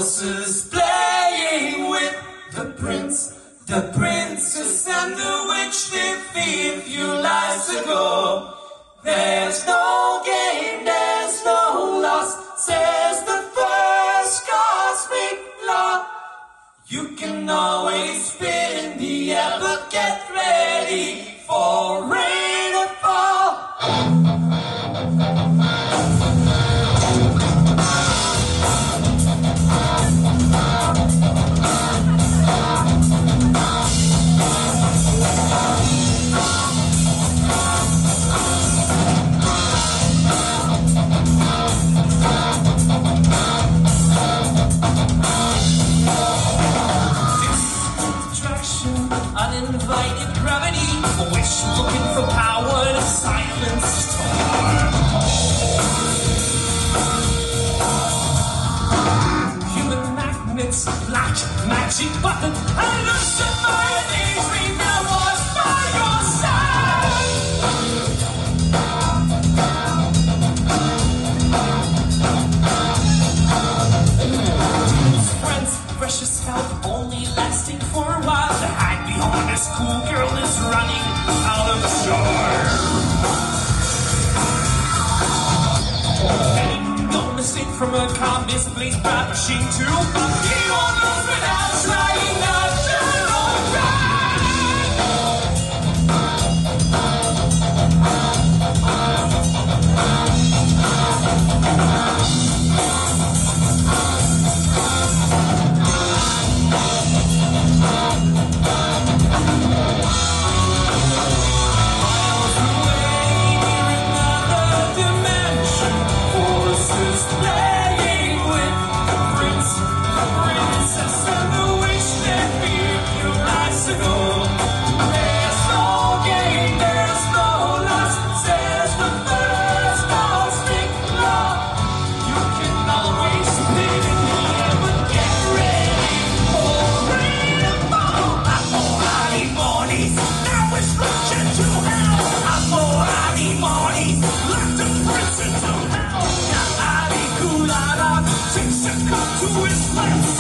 horses playing with the prince, the princess and the witch defeat few lives ago. There's no gain, there's no loss, says the first cosmic law. You can always spit in the air, but get ready for rain to fall. Uninvited gravity, a wish looking for power to silence storm. Human magnets, black magic button, and the my days we now was by your side. Friends, precious help, only lasting for a while. This cool girl is running out of the shore. Ain't no mistake from a car, misplaced by machine too. But he won't lose without trying not to to his left.